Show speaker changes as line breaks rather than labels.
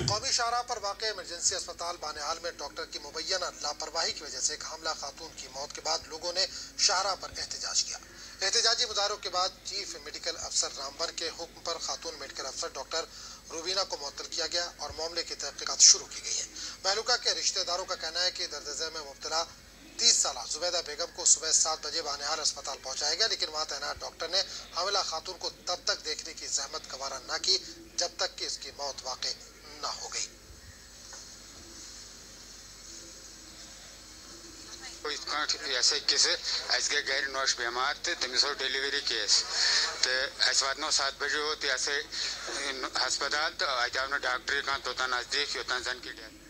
कौमी शाहराह पर वाक़े इमरजेंसी अस्पताल बानिहाल में डॉक्टर की मुबैना लापरवाही की वजह से एक हमला खातून की मौत के बाद लोगों ने शाहराह पर एहतजाज किया। एहतजाजी मुजाहरों के बाद चीफ मेडिकल अफसर रामबन के हुक्म पर खातून मेडिकल अफसर डॉक्टर रूबीना को मुअत्तल किया गया और मामले की तहकीकात शुरू की गई है। महलूका के रिश्तेदारों का कहना है कि दर्द में मुब्तला 30 साल जुबैदा बेगम को सुबह 7 बजे बानिहाल अस्पताल पहुंचाया गया, लेकिन वहां तैनात डॉक्टर ने हामिला खातून को तब तक देखने की जहमत गवारा न की जब तक कि इसकी मौत वाक़ई न हो गई।
ऐसे किस गए गैर नोश बीमार तो तमिस डिलीवरी केस तो वो 7 बजे हो तो हस्पताल तो अत आव डॉक्टर कह तोतान नजदीक योतान जन की डेथ।